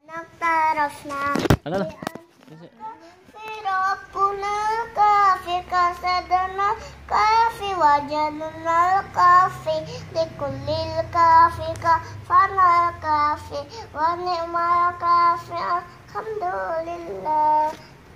اعترفنا لا في ربنا الكافي كسدنا الكافي وجدنا الكافي لكل الكافي كفانا الكافي ونعم الكافي الحمد لله.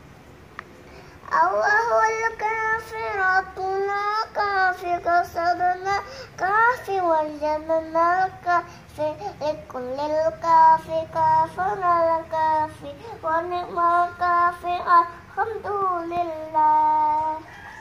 الله الكافي ربنا الكافي كسدنا الكافي وجدنا الكافي لكل الكافي كفانا الكافي ونعم الكافي الحمد لله.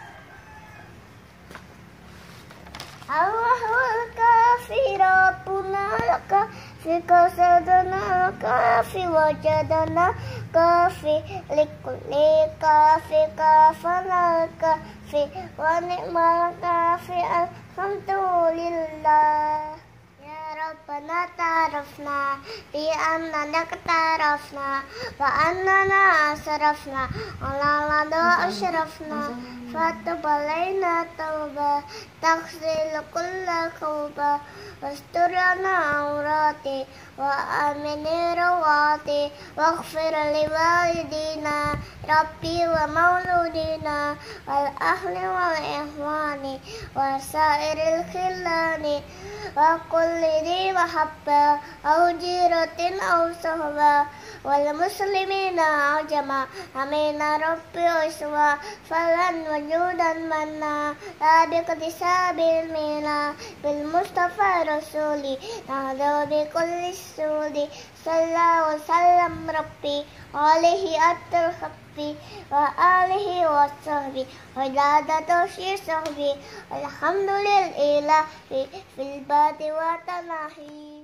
الله الكافي ربنا الكافي كسدنا الكافي وجدنا الكافي لكل كافي كفانا الكافي ونعم الكافي الحمد لله. يا ربنا اعترفنا بأننا اقترفنا وأننا أسرفنا على لدى أشرفنا فتب علينا توبة تغسل كل كوبة واستر لنا عوراتي وآمن رواتي واغفر لوالدينا ربي ومولودينا والأهل والإخوان وسائر الخلان وكل ذي محبة أو جيرة أو صحبة والمسلمين عجما أمين ربي أسوى فلن وجودا منا لا باكتساب المينا بالمصطفى رسولي نهضو بكل السود صلى وسلم ربي عليه أتى الخفي وآله وصحبه وجادة في صحبه الحمد لله في الباد وتناهي.